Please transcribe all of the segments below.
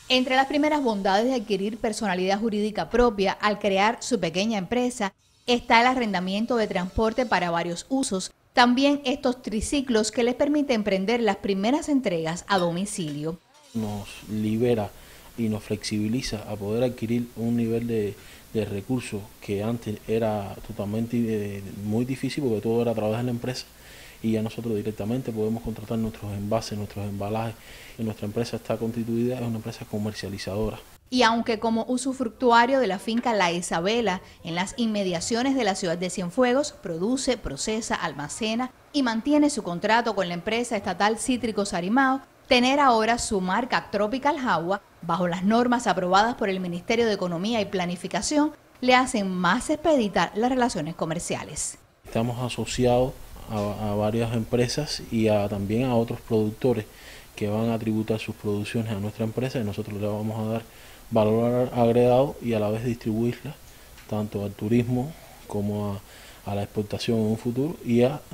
Entre las primeras bondades de adquirir personalidad jurídica propia al crear su pequeña empresa está el arrendamiento de transporte para varios usos. También estos triciclos que les permite emprender las primeras entregas a domicilio. Nos libera y nos flexibiliza a poder adquirir un nivel de recursos que antes era totalmente muy difícil porque todo era a través de la empresa, y ya nosotros directamente podemos contratar nuestros envases, nuestros embalajes, y nuestra empresa está constituida, es una empresa comercializadora. Y aunque como usufructuario de la finca La Isabela, en las inmediaciones de la ciudad de Cienfuegos, produce, procesa, almacena y mantiene su contrato con la empresa estatal Cítricos Arimao, tener ahora su marca Tropical Jagua, bajo las normas aprobadas por el Ministerio de Economía y Planificación, le hacen más expeditas las relaciones comerciales. Estamos asociados a varias empresas y también a otros productores que van a tributar sus producciones a nuestra empresa, y nosotros le vamos a dar valor agregado y a la vez distribuirla tanto al turismo como a la exportación en un futuro y a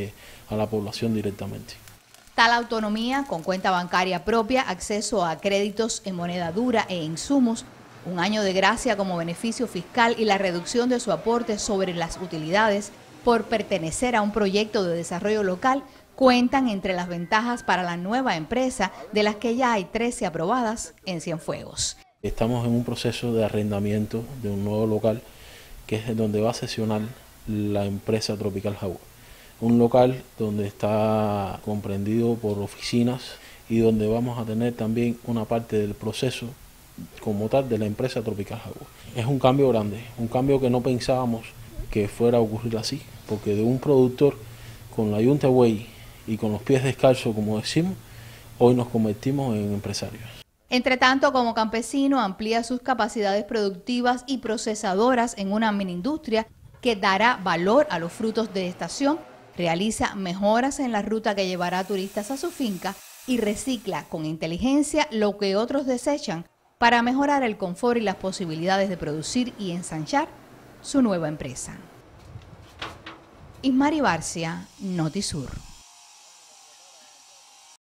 la población directamente. Tal autonomía, con cuenta bancaria propia, acceso a créditos en moneda dura e insumos, un año de gracia como beneficio fiscal y la reducción de su aporte sobre las utilidades por pertenecer a un proyecto de desarrollo local, cuentan entre las ventajas para la nueva empresa, de las que ya hay 13 aprobadas en Cienfuegos. Estamos en un proceso de arrendamiento de un nuevo local que es donde va a sesionar la empresa Tropical Jagua. Un local donde está comprendido por oficinas y donde vamos a tener también una parte del proceso como tal de la empresa Tropical Jagua. Es un cambio grande, un cambio que no pensábamos que fuera a ocurrir así, porque de un productor con la yunta buey y con los pies descalzos, como decimos, hoy nos convertimos en empresarios. Entre tanto, como campesino, amplía sus capacidades productivas y procesadoras en una miniindustria que dará valor a los frutos de estación, realiza mejoras en la ruta que llevará a turistas a su finca y recicla con inteligencia lo que otros desechan para mejorar el confort y las posibilidades de producir y ensanchar su nueva empresa. Ismari Barcia, Notisur.